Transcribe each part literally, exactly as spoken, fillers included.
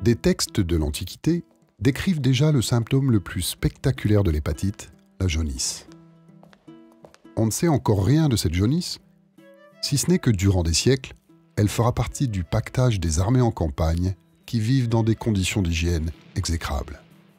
Des textes de l'Antiquité décrivent déjà le symptôme le plus spectaculaire de l'hépatite, la jaunisse. On ne sait encore rien de cette jaunisse, si ce n'est que durant des siècles, elle fera partie du pactage des armées en campagne qui vivent dans des conditions d'hygiène exécrables.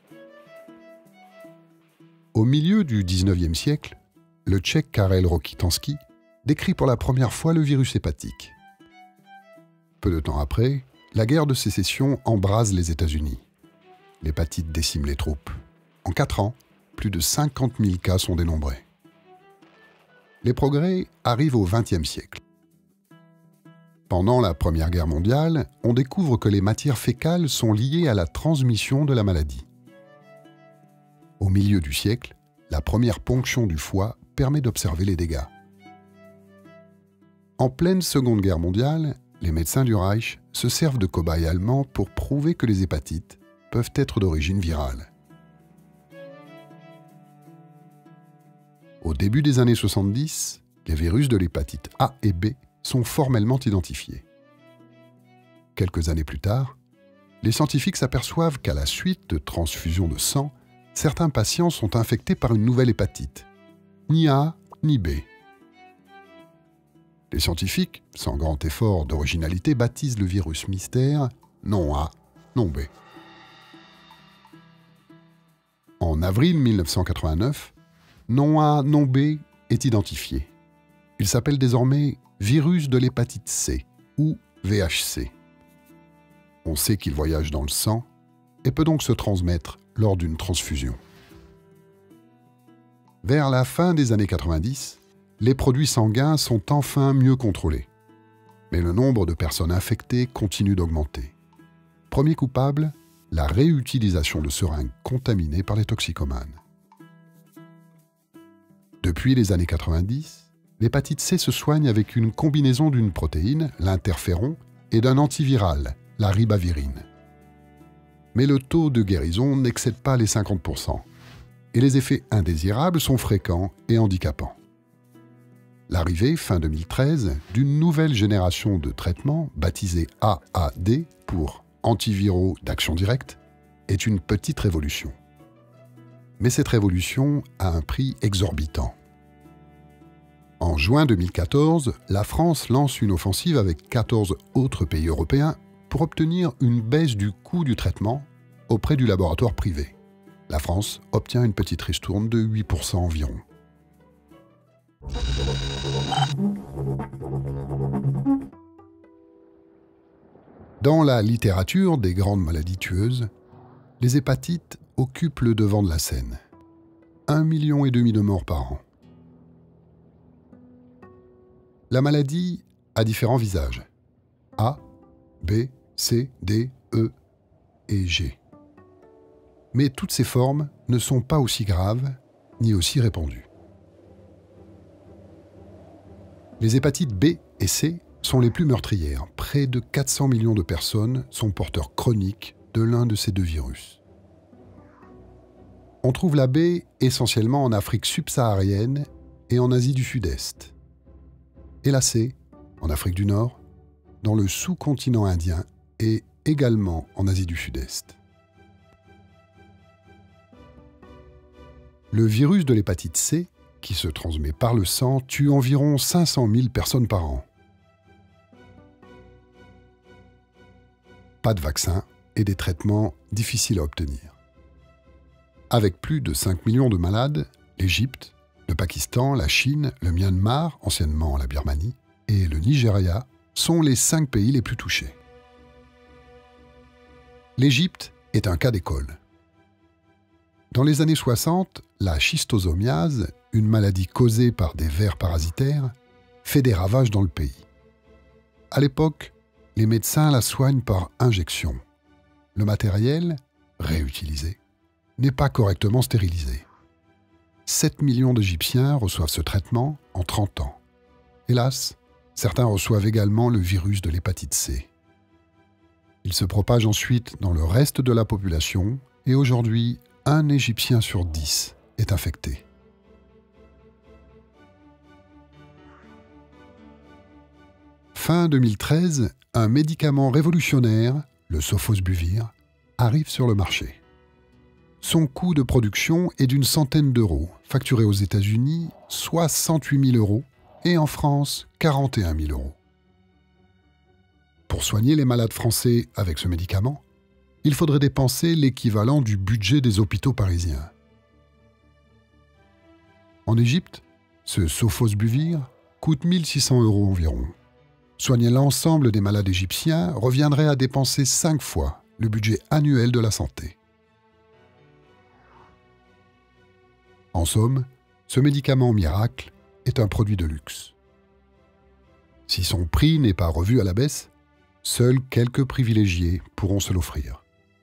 Au milieu du dix-neuvième siècle, le Tchèque Karel Rokitansky décrit pour la première fois le virus hépatique. Peu de temps après, la guerre de sécession embrase les États-Unis. L'hépatite décime les troupes. En quatre ans, plus de cinquante mille cas sont dénombrés. Les progrès arrivent au vingtième siècle. Pendant la Première Guerre mondiale, on découvre que les matières fécales sont liées à la transmission de la maladie. Au milieu du siècle, la première ponction du foie permet d'observer les dégâts. En pleine Seconde Guerre mondiale, les médecins du Reich se servent de cobayes allemands pour prouver que les hépatites peuvent être d'origine virale. Au début des années soixante-dix, les virus de l'hépatite A et B sont formellement identifiés. Quelques années plus tard, les scientifiques s'aperçoivent qu'à la suite de transfusions de sang, certains patients sont infectés par une nouvelle hépatite, ni A ni B. Les scientifiques, sans grand effort d'originalité, baptisent le virus mystère non A, non B. En avril mille neuf cent quatre-vingt-neuf, non A, non B est identifié. Il s'appelle désormais virus de l'hépatite C ou V H C. On sait qu'il voyage dans le sang et peut donc se transmettre lors d'une transfusion. Vers la fin des années quatre-vingt-dix, les produits sanguins sont enfin mieux contrôlés. Mais le nombre de personnes infectées continue d'augmenter. Premier coupable, la réutilisation de seringues contaminées par les toxicomanes. Depuis les années quatre-vingt-dix, l'hépatite C se soigne avec une combinaison d'une protéine, l'interféron, et d'un antiviral, la ribavirine. Mais le taux de guérison n'excède pas les cinquante pour cent, et les effets indésirables sont fréquents et handicapants. L'arrivée, fin deux mille treize, d'une nouvelle génération de traitements, baptisée A A D pour antiviraux d'action directe, est une petite révolution. Mais cette révolution a un prix exorbitant. En juin deux mille quatorze, la France lance une offensive avec quatorze autres pays européens pour obtenir une baisse du coût du traitement auprès du laboratoire privé. La France obtient une petite ristourne de huit pour cent environ. Dans la littérature des grandes maladies tueuses, les hépatites occupent le devant de la scène. Un million et demi de morts par an. La maladie a différents visages. A, B, C, D, E et G. Mais toutes ces formes ne sont pas aussi graves ni aussi répandues. Les hépatites B et C sont les plus meurtrières. Près de quatre cents millions de personnes sont porteurs chroniques de l'un de ces deux virus. On trouve la B essentiellement en Afrique subsaharienne et en Asie du Sud-Est. Et la C en Afrique du Nord, dans le sous-continent indien et également en Asie du Sud-Est. Le virus de l'hépatite C, qui se transmet par le sang, tue environ cinq cent mille personnes par an. Pas de vaccin et des traitements difficiles à obtenir. Avec plus de cinq millions de malades, l'Égypte, le Pakistan, la Chine, le Myanmar, anciennement la Birmanie, et le Nigeria sont les cinq pays les plus touchés. L'Égypte est un cas d'école. Dans les années soixante, la schistosomiase, une maladie causée par des vers parasitaires, fait des ravages dans le pays. À l'époque, les médecins la soignent par injection. Le matériel, réutilisé, n'est pas correctement stérilisé. sept millions d'Égyptiens reçoivent ce traitement en trente ans. Hélas, certains reçoivent également le virus de l'hépatite C. Il se propage ensuite dans le reste de la population et aujourd'hui, un Égyptien sur dix est infecté. Fin deux mille treize, un médicament révolutionnaire le sofosbuvir, arrive sur le marché. Son coût de production est d'une centaine d'euros, facturé aux États-Unis soixante-huit mille euros et en France quarante et un mille euros. Pour soigner les malades français avec ce médicament, il faudrait dépenser l'équivalent du budget des hôpitaux parisiens. En Égypte, ce sofosbuvir coûte mille six cents euros environ. Soigner l'ensemble des malades égyptiens reviendrait à dépenser cinq fois le budget annuel de la santé. En somme, ce médicament miracle est un produit de luxe. Si son prix n'est pas revu à la baisse, seuls quelques privilégiés pourront se l'offrir.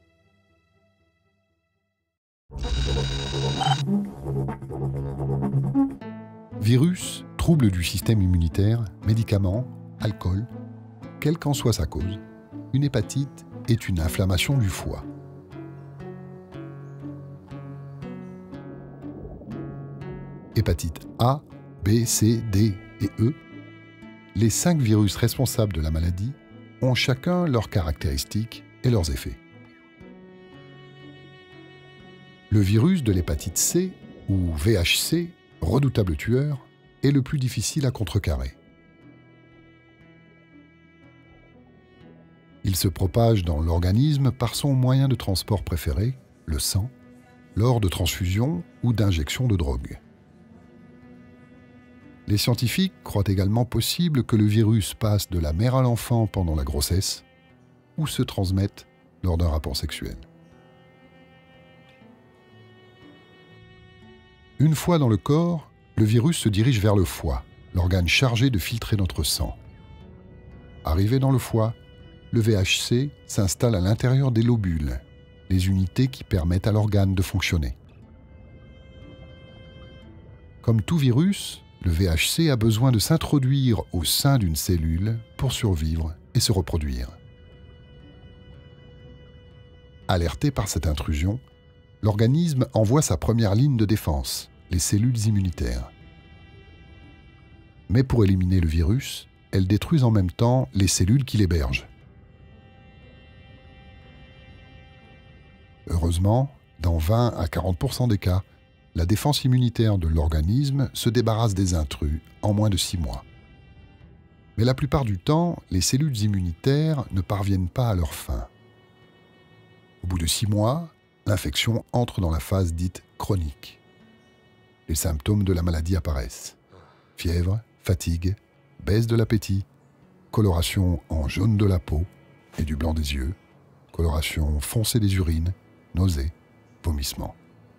Virus, troubles du système immunitaire, médicaments, alcool, quelle qu'en soit sa cause, une hépatite est une inflammation du foie. Hépatite A, B, C, D et E, les cinq virus responsables de la maladie ont chacun leurs caractéristiques et leurs effets. Le virus de l'hépatite C, ou V H C, redoutable tueur, est le plus difficile à contrecarrer. Il se propage dans l'organisme par son moyen de transport préféré, le sang, lors de transfusions ou d'injections de drogue. Les scientifiques croient également possible que le virus passe de la mère à l'enfant pendant la grossesse ou se transmette lors d'un rapport sexuel. Une fois dans le corps, le virus se dirige vers le foie, l'organe chargé de filtrer notre sang. Arrivé dans le foie, le V H C s'installe à l'intérieur des lobules, les unités qui permettent à l'organe de fonctionner. Comme tout virus, le V H C a besoin de s'introduire au sein d'une cellule pour survivre et se reproduire. Alerté par cette intrusion, l'organisme envoie sa première ligne de défense, les cellules immunitaires. Mais pour éliminer le virus, elles détruisent en même temps les cellules qui l'hébergent. Heureusement, dans vingt à quarante pour cent des cas, la défense immunitaire de l'organisme se débarrasse des intrus en moins de six mois. Mais la plupart du temps, les cellules immunitaires ne parviennent pas à leur fin. Au bout de six mois, l'infection entre dans la phase dite chronique. Les symptômes de la maladie apparaissent. Fièvre, fatigue, baisse de l'appétit, coloration en jaune de la peau et du blanc des yeux, coloration foncée des urines, nausées, vomissements.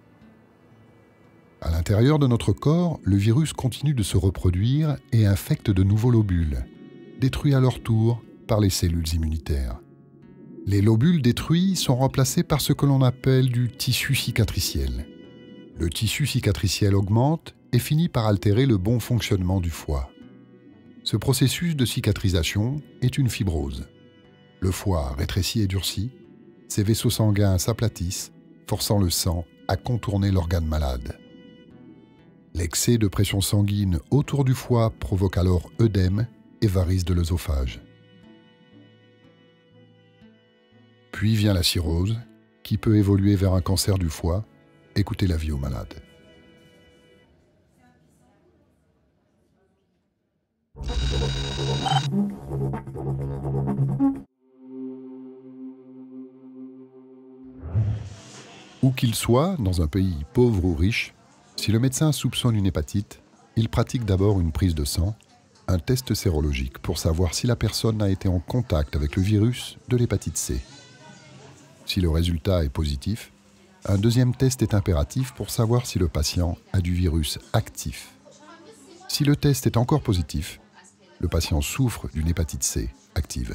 À l'intérieur de notre corps, le virus continue de se reproduire et infecte de nouveaux lobules, détruits à leur tour par les cellules immunitaires. Les lobules détruits sont remplacés par ce que l'on appelle du tissu cicatriciel. Le tissu cicatriciel augmente et finit par altérer le bon fonctionnement du foie. Ce processus de cicatrisation est une fibrose. Le foie rétrécit et durcit, ses vaisseaux sanguins s'aplatissent, forçant le sang à contourner l'organe malade. L'excès de pression sanguine autour du foie provoque alors œdème et varices de l'œsophage. Puis vient la cirrhose, qui peut évoluer vers un cancer du foie et coûter la vie aux malades. Où qu'il soit, dans un pays pauvre ou riche, si le médecin soupçonne une hépatite, il pratique d'abord une prise de sang, un test sérologique pour savoir si la personne a été en contact avec le virus de l'hépatite C. Si le résultat est positif, un deuxième test est impératif pour savoir si le patient a du virus actif. Si le test est encore positif, le patient souffre d'une hépatite C active.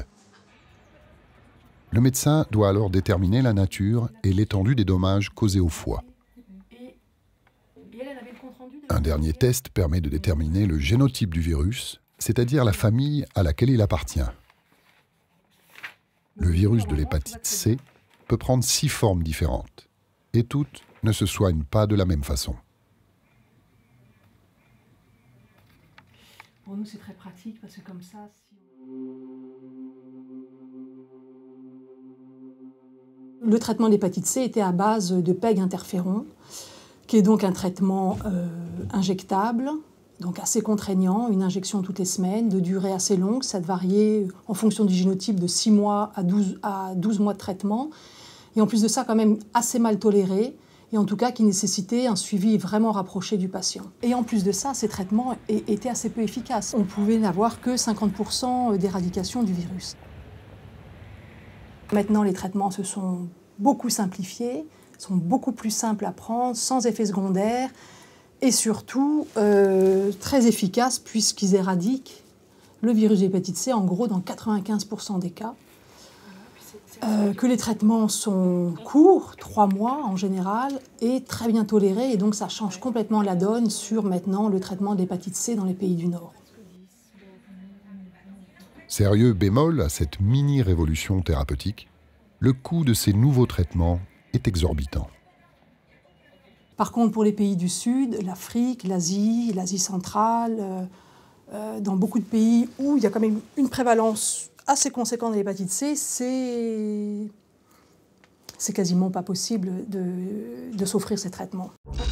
Le médecin doit alors déterminer la nature et l'étendue des dommages causés au foie. Un dernier test permet de déterminer le génotype du virus, c'est-à-dire la famille à laquelle il appartient. Le virus de l'hépatite C peut prendre six formes différentes, et toutes ne se soignent pas de la même façon. Pour nous, c'est très pratique parce que comme ça, si on... Le traitement de l'hépatite C était à base de PEG interféron, qui est donc un traitement euh, injectable, donc assez contraignant, une injection toutes les semaines, de durée assez longue. Ça variait en fonction du génotype de six mois à douze, à douze mois de traitement. Et en plus de ça, quand même assez mal toléré, et en tout cas qui nécessitait un suivi vraiment rapproché du patient. Et en plus de ça, ces traitements étaient assez peu efficaces. On pouvait n'avoir que cinquante pour cent d'éradication du virus. Maintenant, les traitements se sont beaucoup simplifiés, sont beaucoup plus simples à prendre, sans effets secondaires, et surtout euh, très efficaces puisqu'ils éradiquent le virus d'hépatite C, en gros dans quatre-vingt-quinze pour cent des cas. Euh, que les traitements sont courts, trois mois en général, et très bien tolérés, et donc ça change complètement la donne sur maintenant le traitement de l'hépatite C dans les pays du Nord. Sérieux bémol à cette mini-révolution thérapeutique, le coût de ces nouveaux traitements est exorbitant. Par contre, pour les pays du Sud, l'Afrique, l'Asie, l'Asie centrale, euh, euh, dans beaucoup de pays où il y a quand même une prévalence assez conséquente de l'hépatite C, c'est c'est quasiment pas possible de, de s'offrir ces traitements.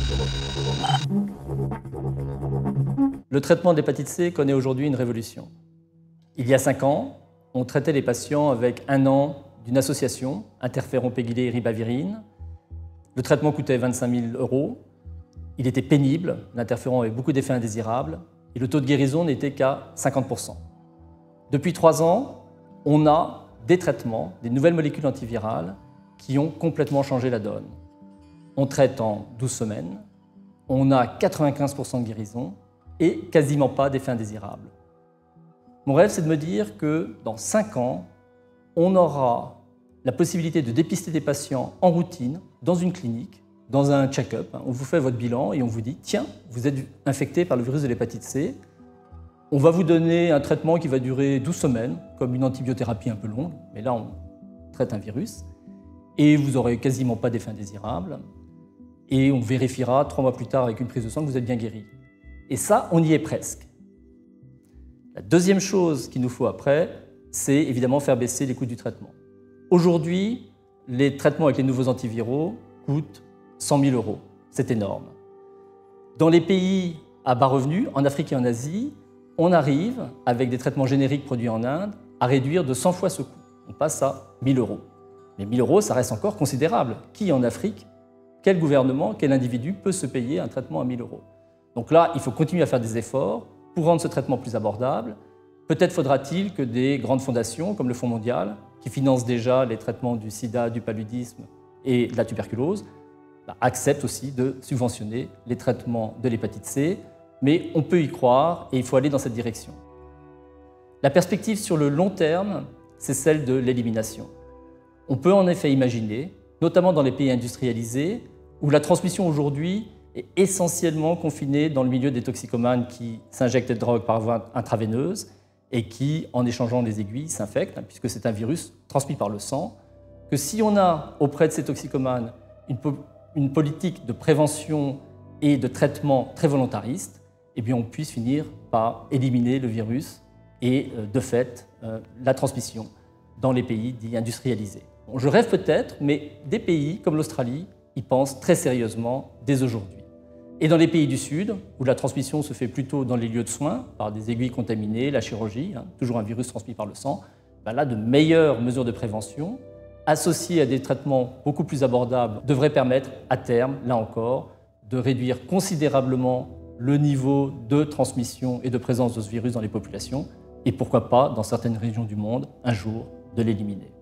Le traitement de l'hépatite C connaît aujourd'hui une révolution. Il y a cinq ans, on traitait les patients avec un an d'une association, interféron pegylé et ribavirine. Le traitement coûtait vingt-cinq mille euros. Il était pénible, l'interféron avait beaucoup d'effets indésirables, et le taux de guérison n'était qu'à cinquante pour cent. Depuis trois ans, on a des traitements, des nouvelles molécules antivirales qui ont complètement changé la donne. On traite en douze semaines, on a quatre-vingt-quinze pour cent de guérison et quasiment pas d'effets indésirables. Mon rêve, c'est de me dire que dans cinq ans, on aura la possibilité de dépister des patients en routine, dans une clinique, dans un check-up. On vous fait votre bilan et on vous dit « Tiens, vous êtes infecté par le virus de l'hépatite C. On va vous donner un traitement qui va durer douze semaines, comme une antibiothérapie un peu longue, mais là, on traite un virus. Et vous n'aurez quasiment pas d'effets indésirables. Et on vérifiera trois mois plus tard avec une prise de sang que vous êtes bien guéri. » Et ça, on y est presque. La deuxième chose qu'il nous faut après, c'est évidemment faire baisser les coûts du traitement. Aujourd'hui, les traitements avec les nouveaux antiviraux coûtent cent mille euros. C'est énorme. Dans les pays à bas revenus, en Afrique et en Asie, on arrive, avec des traitements génériques produits en Inde, à réduire de cent fois ce coût. On passe à mille euros. Mais mille euros, ça reste encore considérable. Qui en Afrique, quel gouvernement, quel individu peut se payer un traitement à mille euros? Donc là, il faut continuer à faire des efforts pour rendre ce traitement plus abordable. Peut-être faudra-t-il que des grandes fondations, comme le Fonds mondial, qui financent déjà les traitements du sida, du paludisme et de la tuberculose, bah, acceptent aussi de subventionner les traitements de l'hépatite C. Mais on peut y croire et il faut aller dans cette direction. La perspective sur le long terme, c'est celle de l'élimination. On peut en effet imaginer, notamment dans les pays industrialisés, où la transmission aujourd'hui est essentiellement confinée dans le milieu des toxicomanes qui s'injectent des drogues par voie intraveineuse et qui, en échangeant les aiguilles, s'infectent, puisque c'est un virus transmis par le sang, que si on a auprès de ces toxicomanes une, po une politique de prévention et de traitement très volontariste, eh bien on puisse finir par éliminer le virus et, de fait, la transmission dans les pays dits industrialisés. Bon, je rêve peut-être, mais des pays comme l'Australie y pensent très sérieusement dès aujourd'hui. Et dans les pays du Sud, où la transmission se fait plutôt dans les lieux de soins, par des aiguilles contaminées, la chirurgie, hein, toujours un virus transmis par le sang, ben là, de meilleures mesures de prévention, associées à des traitements beaucoup plus abordables, devraient permettre, à terme, là encore, de réduire considérablement le niveau de transmission et de présence de ce virus dans les populations, et pourquoi pas, dans certaines régions du monde, un jour, de l'éliminer.